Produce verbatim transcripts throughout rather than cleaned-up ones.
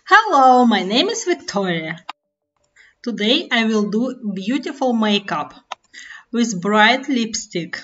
Hello, my name is Victoria. Today I will do beautiful makeup with bright lipstick.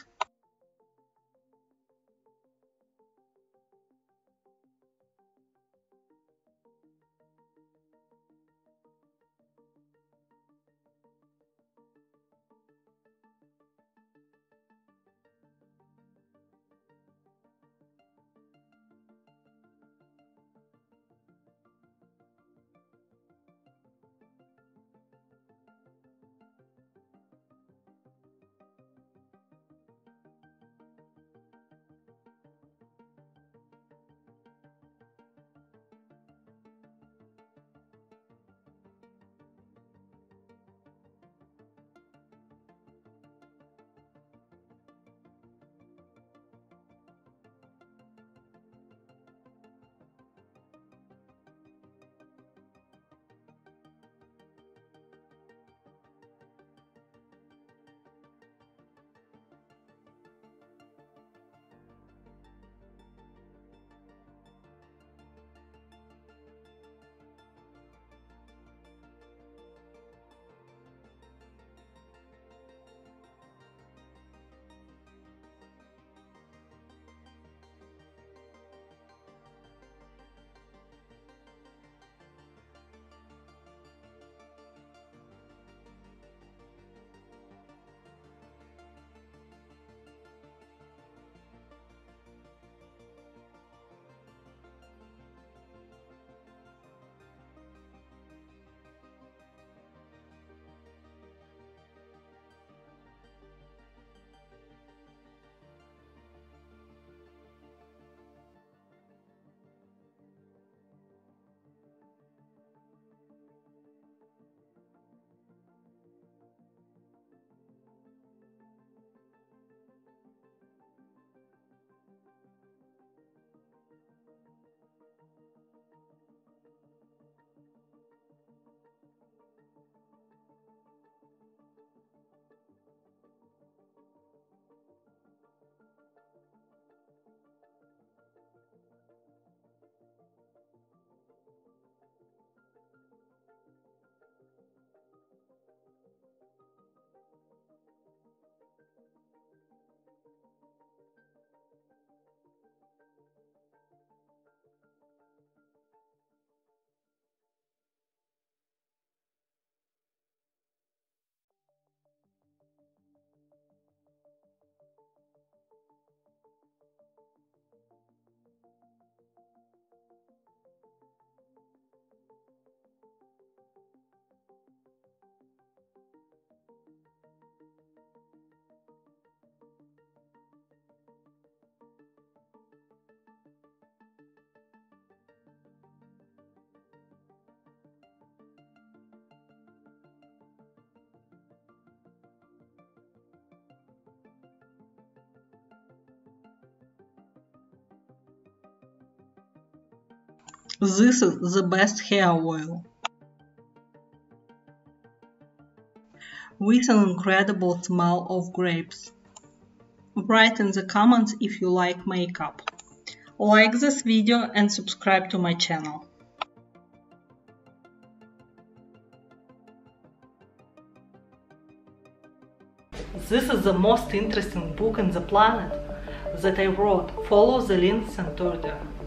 This is the best hair oil, with an incredible smell of grapes. Write in the comments if you like makeup. Like this video and subscribe to my channel. This is the most interesting book on the planet that I wrote. Follow the links and order.